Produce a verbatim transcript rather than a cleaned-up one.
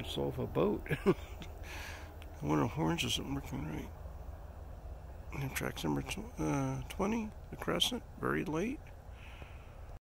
whistle of a boat. One of the horns isn't working right. And tracks number tw uh, twenty, the Crescent, very late.